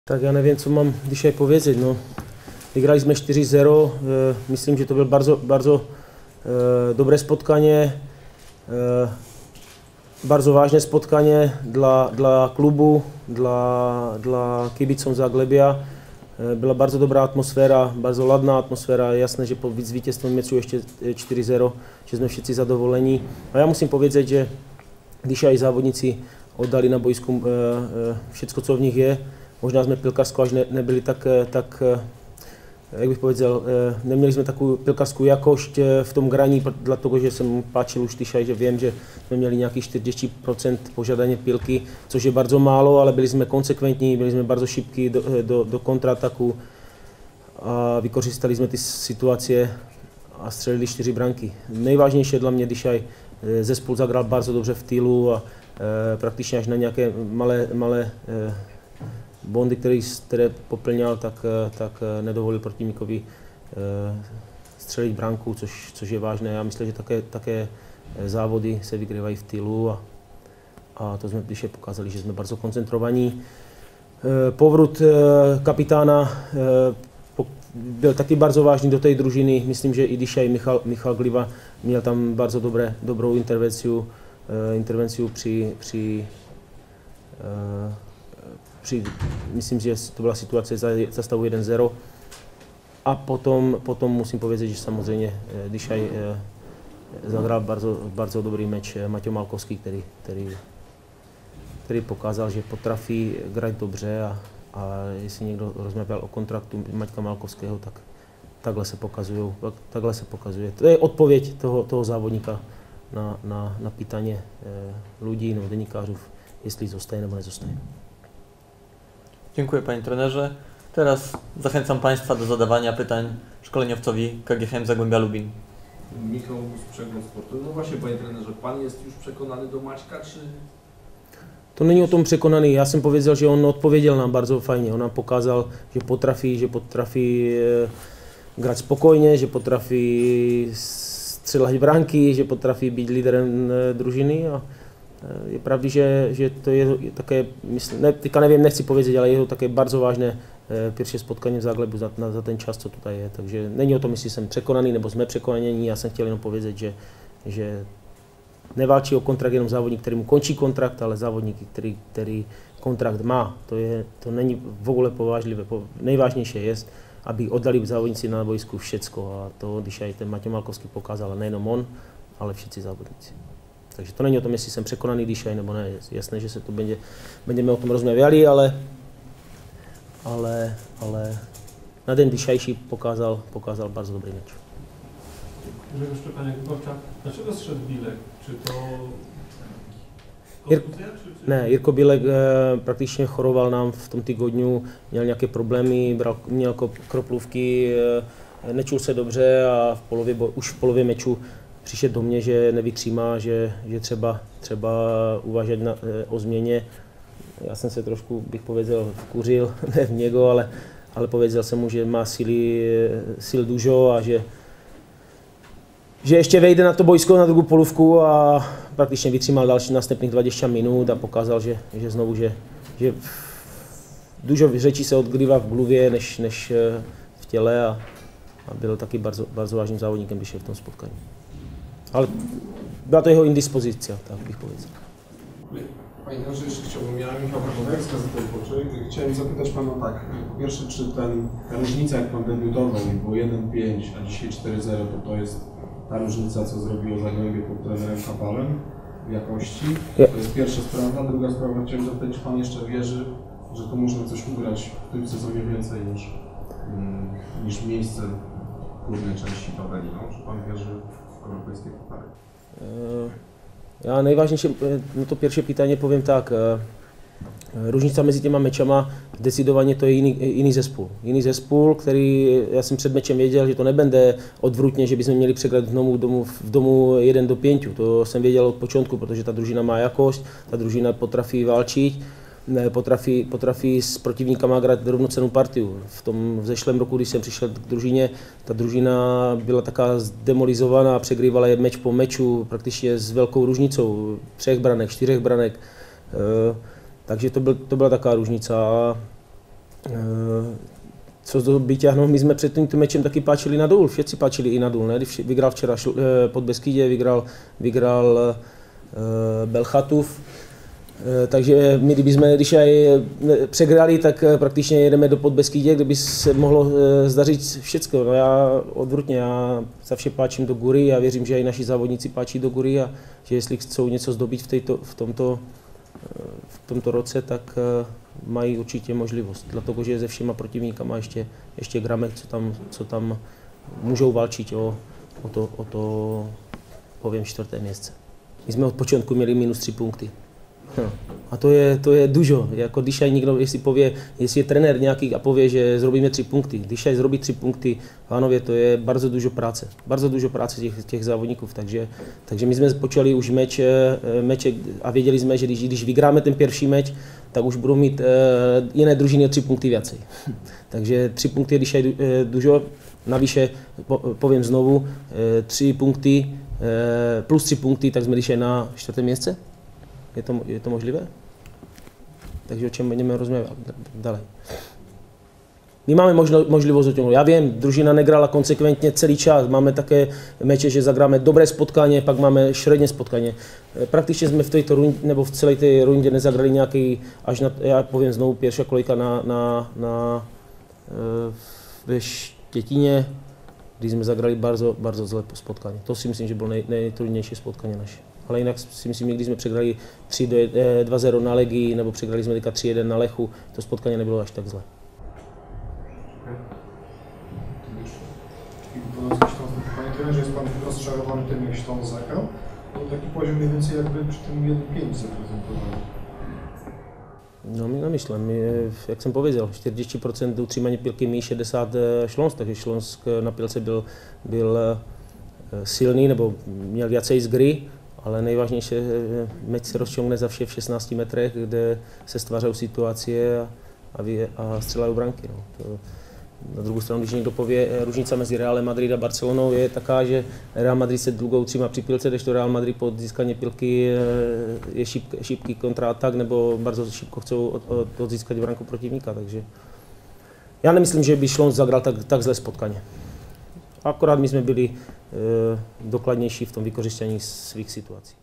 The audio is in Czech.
Tak já nevím, co mám dzisiaj powiedzieć. No, vygrali jsme 4-0, myslím, že to bylo bardzo dobré spotkanie, bardzo ważne spotkanie dla klubu, dla kibicom Zagłębia. Byla bardzo dobrá atmosféra, bardzo ladná atmosféra. Je jasné, že po vítězstvom meču ještě 4-0, že jsme všichni zadovolení. A já musím powiedzieć, že když aj závodníci oddali na boisku všetko, co v nich je, možná jsme pilkarsko až nebyli tak jak bych povedal, neměli jsme takovou pilkarskou jakost v tom graní, dlatego, že jsem páčil už tyšaj, že vím, že jsme měli nějakých 40% požadání pilky, což je bardzo málo, ale byli jsme konsekventní, byli jsme bardzo šibký do kontrataku a vykořistali jsme ty situace a střelili 4 branky. Nejvážnější dla mě, když aj zespol zagrál bardzo dobře v týlu a prakticky až na nějaké malé bondy, které poplňal, tak nedovolil protivníkovi střelit branku, což je vážné. Já myslím, že také závody se vygryvají v týlu a to jsme když pokázali, že jsme bardzo koncentrovaní. Povrut kapitána byl taky bardzo vážný do té družiny. Myslím, že i když aj Michal Gliva měl tam bardzo dobrou intervenciu myslím, že to byla situace za stavu 1-0. A potom musím povedať, že samozřejmě, když aj zahrál bardzo dobrý meč Maťo Malkovský, který pokázal, že potrafí hrát dobře a jestli někdo rozmýšlel o kontraktu Maťka Malkovského, tak takhle se pokazuje. To je odpověď toho závodníka na pýtanie lidí nebo deníkářů, jestli zostaje nebo nezostaje. Dziękuję panie trenerze. Teraz zachęcam państwa do zadawania pytań szkoleniowcowi KGHM Zagłębia Lubin. Michał z Przegląd Sportu. No właśnie panie trenerze, pan jest już przekonany do Maćka, czy... To není o tom překonaný. Já jsem pověděl, že on odpověděl nám bardzo fajně. On nám pokázal, že potrafi hrát spokojně, že potrafi střelat branky, že potrafi být líderem družiny. A je pravda, že to je také, teďka nevím, nechci povědět, ale je to také bardzo vážné pierwsze spotkanie v Zaglebu za ten čas, co tutaj je. Takže není o tom, jestli jsem překonaný nebo jsme překonaní. Já jsem chtěl jenom povědět, že neválčí o kontrakt jenom závodník, který mu končí kontrakt, ale závodník, který kontrakt má. To není v ogóle povážlivé. Nejvážnější je, aby oddali závodníci na boisku všecko. A to, když aj ten Maťo Malkovský pokázal, nejenom on, ale všichni závodníci. Takže to není o tom, jestli jsem překonaný, když aj nebo ne. Je jasné, že se to budeme o tom rozmawiali, ale na den dzisiejszy pokazał bardzo dobry mecz. Grzegorz Szczepanek, Borcza, dlaczego zszedł Bilek? Czy to kontuzja? Ne, Jirko Bilek praktycznie choroval nám v tom týdnu, měl nějaké problémy, měl kroplůvky, nečul se dobře a už v polově meču přišel do mě, že nevytřímá, že třeba uvažovat o změně. Já jsem se trošku, bych povedal, vkuřil, ne v něgo, ale povedal jsem mu, že má sil dužo a že ještě vejde na to boisko na druhou polovku a prakticky vytřímal další następných 20 minut a pokázal, že znovu, že dužo řečí se odgrývá v hlavě než v těle a byl taky bardzo vážným závodníkem, když je v tom spotkání. Ale byla to jeho indispozycja, tak bych powiedział. Panie trenerze, jeszcze chciałbym, ja Michał Krakowek z Gazety Wyborczej. Chciałem zapytać Pana tak, po pierwsze, czy ta różnica, jak Pan debiutował, było 1-5, a dzisiaj 4-0, to jest ta różnica, co zrobiło Zagłębie pod trenerem Kapalem w jakości? To jest pierwsza sprawa. Druga sprawa, chciałem zapytać, czy Pan jeszcze wierzy, że to można coś ugrać w tym sezonie więcej niż miejsce w górnej części tabeli? No? Czy Pan wierzy w europejskie puchary? Já nejvážnější, no to pierwsze pytanie powiem tak, różnica mezi těma mečama, decidovaně to je jiný zespůl. Jiný zespůl, který, já jsem před mečem věděl, že to nebude odvrutně, že bychom měli přegrát v domu 1-5. To jsem věděl od počátku, protože ta družina má jakost, ta družina potrafi válčit, potrafi s protivníkama hrát rovnocennou partiu. V zešlém roku, když jsem přišel k družině, ta družina byla taká zdemolizovaná, přegrývala je meč po meču, prakticky s velkou ružnicou, 3 branek, 4 branek. Takže to byla taká ružnica. Co vyťahnout, my jsme před tímto mečem taky páčili na důl, všetci páčili i na důl, ne? Když vyhrál včera pod Beskydě, vyhrál Belchatův, takže my když aj přegrali, tak prakticky jedeme do Podbeskydě, kde by se mohlo zdařit všecko. No já odvrtně, já za vše páčím do Gury a věřím, že i naši závodníci páčí do Gury a že jestli chcou něco zdobit v tomto roce, tak mají určitě možlivost. Protože se všema protivníkama ještě Gramek, co tam můžou válčit o to povím 4. místo. My jsme od počátku měli -3 punkty. A to je dužo. Jako když aj někdo, jestli je trenér nějaký a pově, že zrobíme 3 punkty. Když aj zrobí 3 punkty v Hanově, to je bardzo dužo práce těch závodníků. Takže my jsme počali už meče a věděli jsme, že když vygráme ten první meč, tak už budou mít jiné družiny o 3 punkty viacej. Takže 3 punkty, když aj dužo, navyše, povím znovu, 3 punkty plus 3 punkty, tak jsme když aj na 4. místě. Je to možlivé? Takže o čem budeme rozmývat dále? My máme možlivost o tom. Já vím, družina negrala konsekventně celý čas. Máme také meče, že zagráme dobré spotkání, pak máme šredně spotkání. Prakticky jsme v této rundě, nebo v celé té rundě nezagrali nějaký, až na, já povím znovu, pierwsza kolejka ve Štětíně, kdy jsme zagrali bardzo zlé spotkání. To si myslím, že bylo nejtrudnější spotkání naše. Ale jinak si myslím, že když jsme přegrali 2-0 na Legii, nebo přegrali jsme 3-1 na Lechu, to spotkání nebylo až tak zlé. Panie trenerze, jest Pan rozczarowany tym, jak Śląsk zagrał? To taki poziom mniej więcej jakby przy tym 1-5 zaprezentowali. No my nemyslím, jak jsem pověděl, 40% utřímání pilky, my 60 Śląsk, takže Śląsk na pilce byl silný, nebo měl vícej z hry, ale nejvážnější, meč se rozčoukne za vše v 16 metrech, kde se stvářejí situace a střelají branky. No. Na druhou stranu, když někdo pově, ružnica mezi Realem Madrid a Barcelonou je taká, že Real Madrid se dlouho utřímá při pilce, kdežto Real Madrid po získání pilky je šibký kontratak, nebo bardzo šibko chcou odzískat branku protivníka. Takže já nemyslím, že by Śląsk zagrál tak zlé spotkání. Akorát my jsme byli dokladnější v tom vykořistění svých situací.